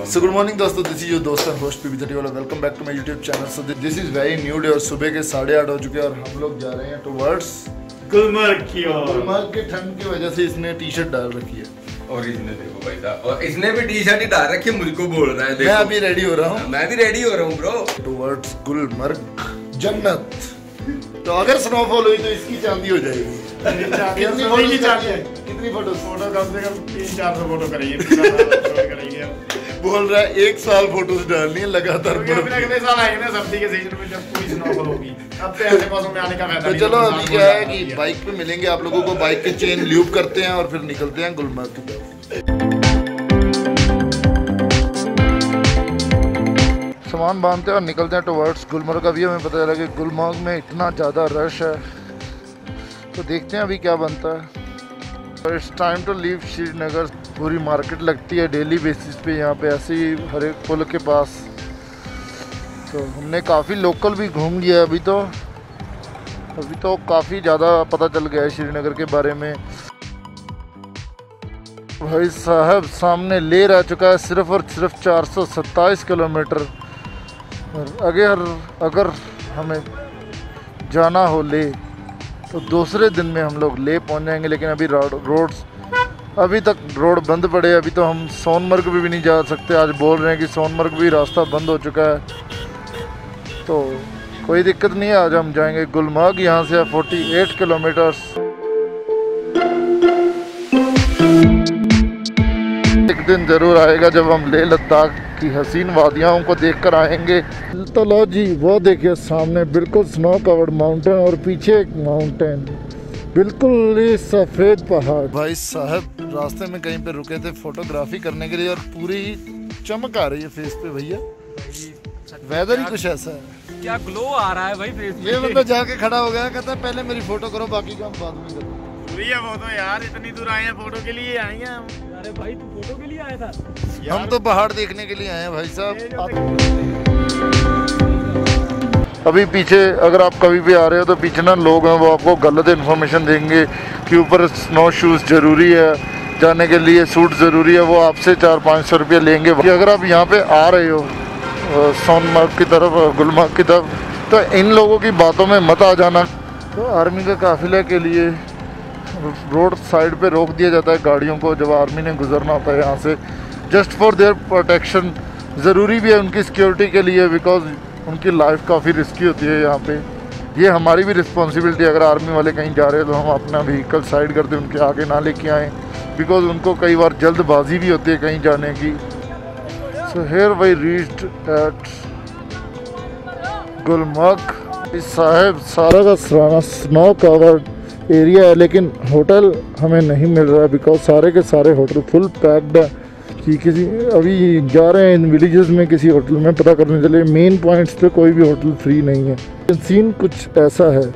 सो good morning दोस्तों, this is your दोस्त and host PB30 वाला। Welcome back to my YouTube channel. So this is very new day और सुबह के 8:30 हो चुके हैं और हम लोग जा रहे हैं टुवर्ड्स गुलमर्ग की ओर। गुलमर्ग के ठंड की वजह से इसने टी शर्ट डाल रखी है और इसने देखो भाई साहब, और इसने भी टी शर्ट ही डाल रखी है, मुझको बोल रहा है देखो। मैं अभी रेडी हो रहा हूँ, मैं भी रेडी हो रहा हूँ ब्रो। टुवर्ड्स गुलमर्ग जन्नत। तो अगर स्नोफॉल हुई तो इसकी चांदी हो जाएगी। कितनी फोटो कम से कम 300-400 फोटो करेंगे। बोल रहा है 1 साल फोटोज डालनी है लगातार। अगले साल आएंगे ना सर्दी के सीजन में, जब पूरी स्नोफॉल होगी। अब तो ऐसे मौसम में आने का फायदा तो नहीं। चलो अभी क्या है कि बाइक पे मिलेंगे आप लोगों को, बाइक के चेन ल्यूब करते हैं और फिर निकलते हैं गुलमर्ग की तरफ। सामान बांधते हैं और निकलते हैं टुवर्ड्स गुलमर्ग। अभी हमें पता चला कि गुलमर्ग में इतना ज़्यादा रश है, तो देखते हैं अभी क्या बनता है। It's time to leave Srinagar. पूरी मार्केट लगती है डेली बेसिस पे यहाँ पे, ऐसे ही हर एक पुल के पास। तो हमने काफ़ी लोकल भी घूम लिया अभी तो काफ़ी ज़्यादा पता चल गया है श्रीनगर के बारे में। भाई साहब सामने ले रह चुका है सिर्फ और सिर्फ 427 किलोमीटर। अगर हमें जाना हो ले तो दूसरे दिन में हम लोग ले पहुंच जाएंगे, लेकिन अभी रोड्स अभी तक रोड बंद पड़े। अभी तो हम सोनमर्ग भी नहीं जा सकते। आज बोल रहे हैं कि सोनमर्ग भी रास्ता बंद हो चुका है, तो कोई दिक्कत नहीं है। आज हम जाएंगे गुलमर्ग। यहाँ से 48 किलोमीटर्स। एक दिन ज़रूर आएगा जब हम लेह लद्दाख की हसीन वादियाओं को देखकर आएंगे। तो लो जी, वो देखिए सामने बिल्कुल स्नो कवर्ड माउंटेन और पीछे एक माउंटेन, बिल्कुल ही सफ़ेद पहाड़। भाई साहब रास्ते में कहीं पे रुके थे फोटोग्राफी करने के लिए और पूरी चमक आ रही है फेस पे भैया। वेदर ही कुछ ऐसा है, क्या ग्लो आ रहा है भाई फेस पे। ये बंदा जाके खड़ा हो गया, कहता है पहले मेरी फोटो करो, बाकी काम बाद में करो। फोटो यार, इतनी दूर आए हैं, फोटो के लिए आए हैं। अरे भाई तू फोटो के लिए आया था? हम तो पहाड़ देखने के लिए आए हैं भाई साहब। अभी पीछे अगर आप कभी भी आ रहे हो तो पीछे ना लोग हैं, वो आपको गलत इन्फॉर्मेशन देंगे कि ऊपर स्नो शूज़ ज़रूरी है, जाने के लिए सूट ज़रूरी है। वो आपसे 400-500 रुपये लेंगे। अगर आप यहाँ पे आ रहे हो सोनमर्ग की तरफ, गुलमर्ग की तरफ, तो इन लोगों की बातों में मत आ जाना। तो आर्मी के काफिले के लिए रोड साइड पे रोक दिया जाता है गाड़ियों को जब आर्मी ने गुजरना होता है यहाँ से, जस्ट फॉर देयर प्रोटेक्शन। ज़रूरी भी है उनकी सिक्योरिटी के लिए, बिकॉज उनकी लाइफ काफ़ी रिस्की होती है यहाँ पे। ये हमारी भी रिस्पॉन्सिबिलिटी, अगर आर्मी वाले कहीं जा रहे हैं तो हम अपना व्हीकल साइड कर दें, उनके आगे ना लेके आएँ, बिकॉज उनको कई बार जल्दबाजी भी होती है कहीं जाने की। So here we reached at Gulmarg. साहब सारा का सारा स्नो कवर्ड एरिया है, लेकिन होटल हमें नहीं मिल रहा है बिकॉज सारे के सारे होटल फुल पैक्ड है। कि किसी अभी जा रहे हैं इन विलेजेस में किसी होटल में पता करने चले, मेन पॉइंट्स पे कोई भी होटल फ्री नहीं है। सीन कुछ ऐसा है।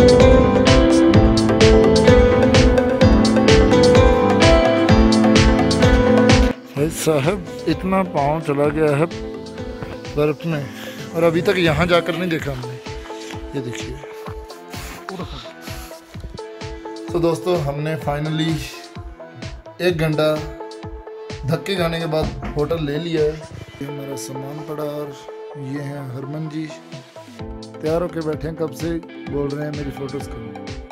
भाई साहब इतना पाँव चला गया है बर्फ में और अभी तक यहाँ जाकर नहीं देखा हमने। ये देखिए। तो दोस्तों हमने फाइनली 1 घंटा धक्के खाने के बाद होटल ले लिया है। ये मेरा सामान पड़ा और ये हैं हरमन जी, तैयार होके बैठे हैं कब से, बोल रहे हैं मेरी फोटोज करो।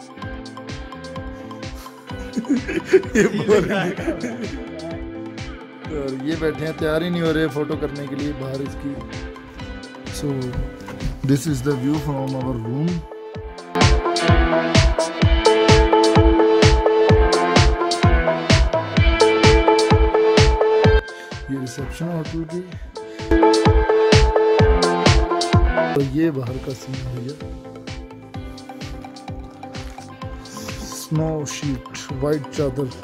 ये बोल रहे हैं और ये बैठे हैं, तैयार ही नहीं हो रहे फोटो करने के लिए बाहर इसकी। So this is the view from our room. ये रिसेप्शन होटल की, तो ये बाहर का सीन है भैया। स्नो शीट, वाइट चादर।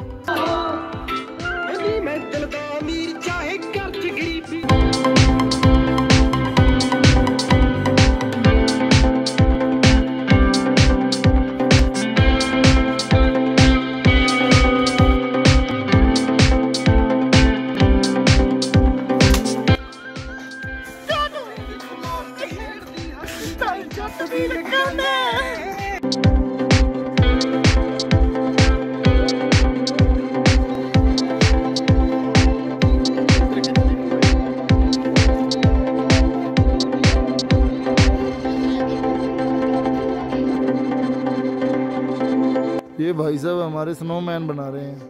भाई साहब हमारे स्नोमैन बना रहे हैं।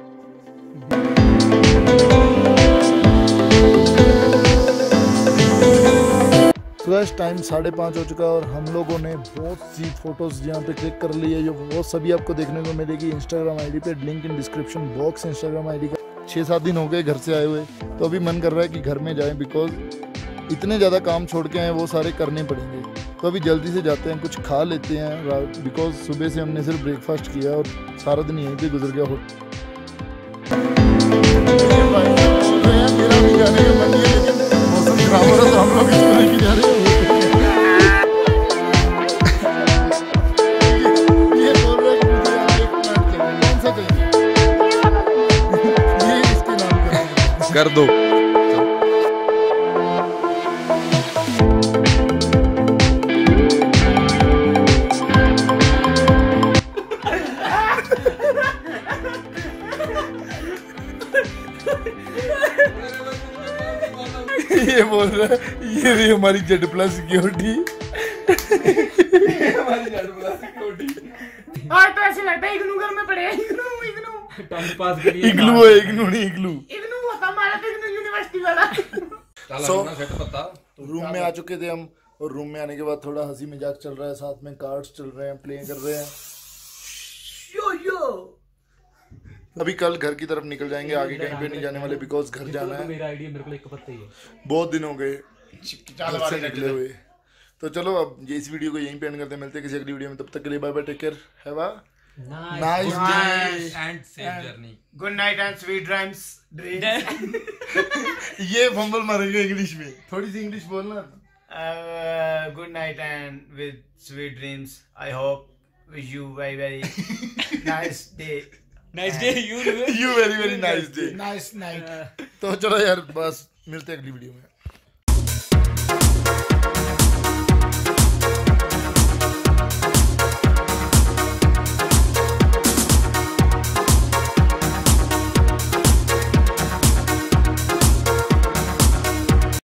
फ्लैश टाइम 5:30 हो चुका है और हम लोगों ने बहुत सी फोटोज़ यहाँ पे क्लिक कर ली है, जो वो सभी आपको देखने को मिलेगी इंस्टाग्राम आईडी पे। Link in description box Instagram ID का। 6-7 दिन हो गए घर से आए हुए, तो अभी मन कर रहा है कि घर में जाएं, बिकॉज इतने ज़्यादा काम छोड़ के आए वो सारे करने पड़ेंगे। तो अभी जल्दी से जाते हैं, कुछ खा लेते हैं रात, बिकॉज सुबह से हमने सिर्फ ब्रेकफास्ट किया और सारा दिन यहीं पे गुजर गया। मेरा भी जाने का मन है, लेकिन मौसम खराब हो रहा है तो हम लोग इस तरह की जा रहे हैं। ये बोल रहा है कि मुझे यहाँ एक प्लांट चाहिए। कौन सा चाहिए? ये इसके नाम कर दो। ये बोल रहा है ये रही हमारी जेड प्लस सिक्योरिटी। आज तो ऐसे लगता है इग्नू घर में पड़े हैं। इग्नू टाइम पास के लिए इग्लू है, इग्नू नहीं इग्लू। इग्नू होता हमारा तो इग्नू यूनिवर्सिटी वाला। रूम में आ चुके थे हम, और रूम में आने के बाद थोड़ा हंसी मजाक चल रहा है, साथ में कार्ड्स चल रहे हैं, प्ले कर रहे हैं। अभी कल घर की तरफ निकल जाएंगे, आगे कहीं पे नहीं जाने वाले, बिकॉज घर जाना है। मेरा आइडिया मेरे को एक पत्ता ही है। बहुत दिन हो गए घर से निकले हुए। तो चलो अब ये इस वीडियो को यहीं पे एंड करते हैं, मिलते हैं किसी अगली वीडियो में। तब तक के लिए bye bye, take care, have a nice day and safe journey. Good night and sweet dreams. ये फंबल मारेंगे इंग्लिश में, थोड़ी सी इंग्लिश बोलना। Good night and with sweet dreams. I hope wish you very very nice day. Nice day you very very nice day. Nice night. तो चलो यार, बस मिलते हैं अगली वीडियो में।